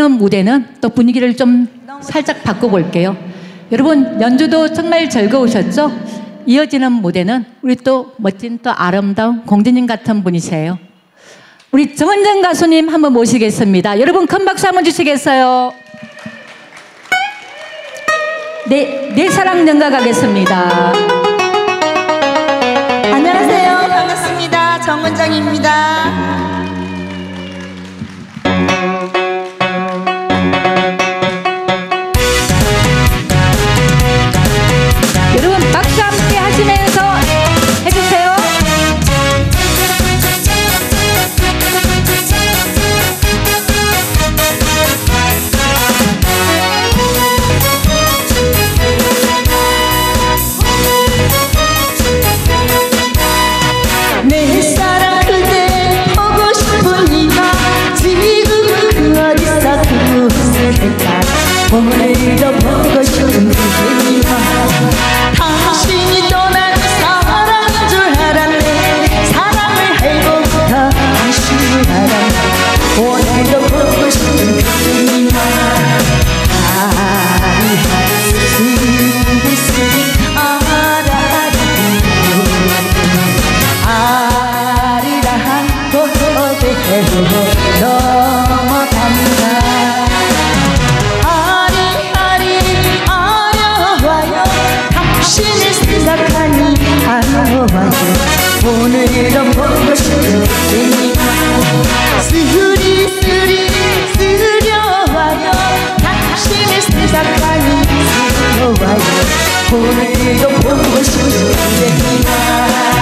이어지는 무대는 또 분위기를 좀 살짝 바꿔볼게요. 여러분 연주도 정말 즐거우셨죠? 이어지는 무대는 우리 또 멋진 또 아름다운 공주님 같은 분이세요. 우리 정은정 가수님 한번 모시겠습니다. 여러분 큰 박수 한번 주시겠어요? 내 사랑 능가 가겠습니다. 안녕하세요. 반갑습니다. 정은정입니다. 여러분 박수 함께 하시면서 해주세요. 내 사랑 그대 보고 싶으니까 지금은 그 어디서 그곳을까 오늘도 보고 싶은 그대니까 당신이 떠난 사랑인 줄 알았네. 사랑을 해보고부터 당신을 알았네. 오늘도 보고 싶은 그대니까 아리랑 고대로 넘어갑니다. 아려와요. 당신을 생각하니 아려와요. 오늘도 보고 싶은 그대니까 쓰려와요. 당신을 생각하니 쓰려와요. 오늘도 보고 싶은 그대니까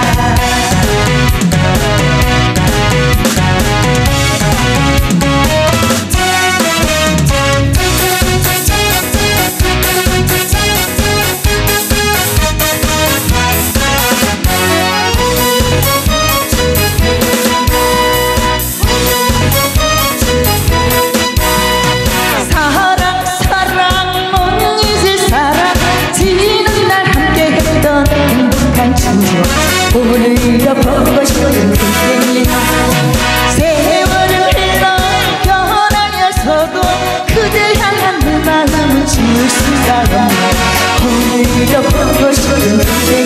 오늘도 보고 싶은 그대니까 세월을 흘러 변하여서도 그대 향한 내 마음은 지울 수가 없네. 오늘도 보고 싶은 그대